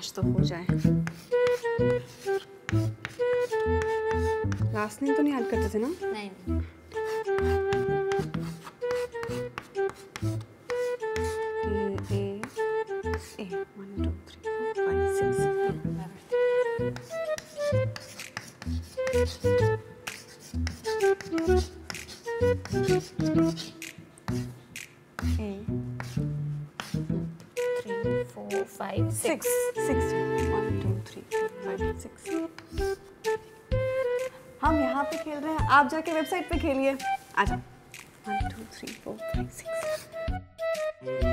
आज तो हो जाए। लास्ट नेम तो नहीं याद करते थे ना? नहीं। A 1 2 3 4 5 6 A 3 4 5 6 6 1 2 3 4 5 6। हम यहाँ पे खेल रहे हैं, आप जाके वेबसाइट पे खेलिए। आ जाओ। 1 2 3 4 5 6।